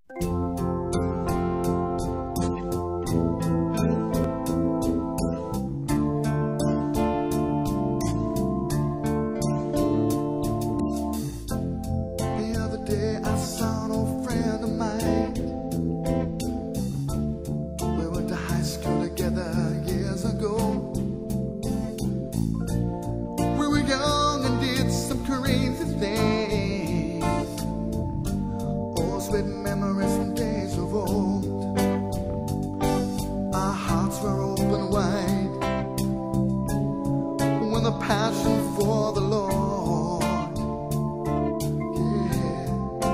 Sweet memories from days of old. Our hearts were open wide when the passion for the Lord, yeah.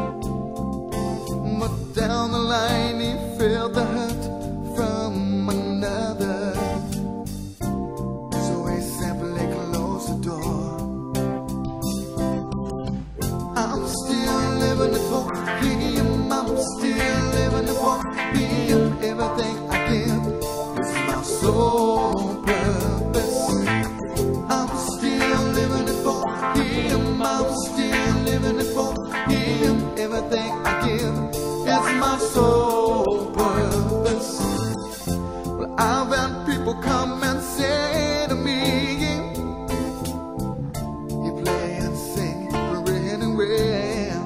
But down the line he felt the hurt from another, so he simply closed the door. I'm still living it for him, I'm still living it for him. Everything I give is my sole purpose. I'm still living it for him, I'm still living it for him. Everything I give is my sole purpose. Well, I've had people come and say to me, you play and sing really well.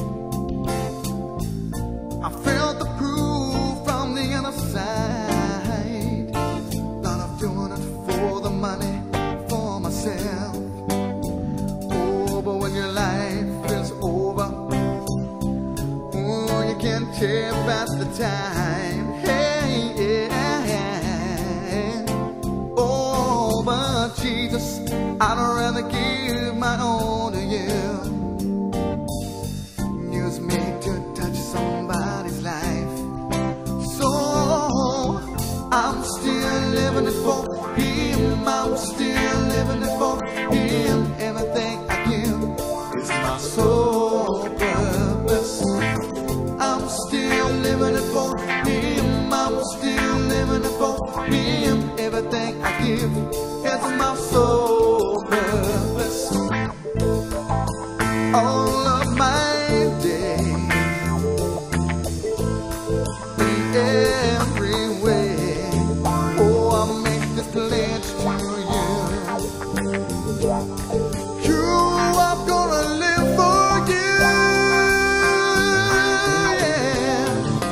I felt the proof from the other side, not of doing it for the money, for myself. Oh, but when your life is over, oh, you can't tell back the time. Hey, yeah. Oh, but Jesus, I'd rather give my own to you. Use me to touch somebody's life. So I'm still living it for him, I'm still living it for him. Everything I give is my sole purpose. I'm still living it for him, I'm still living it for him. Everything I give is my sole purpose. All of my days, every way, oh, I make this pledge to you. You, I'm gonna live for you, yeah.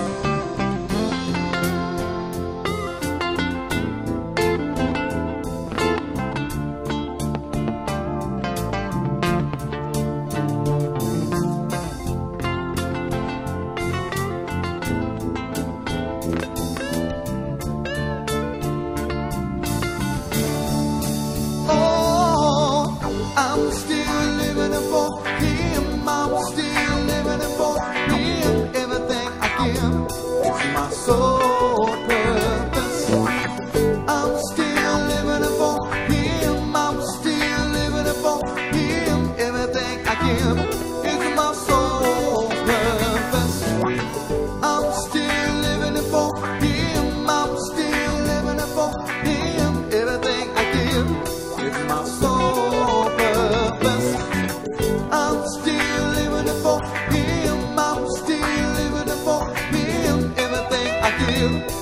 I'm still living it for him, I'm still living it for him. Everything I give is my sole purpose. I'm still living it for him, I'm still living it for him. Everything I give is my sole purpose. I'm still living it for him, I'm still living it for him. Everything I give is my sole purpose. I'm still living it for him, I'm still living it for him. Everything I give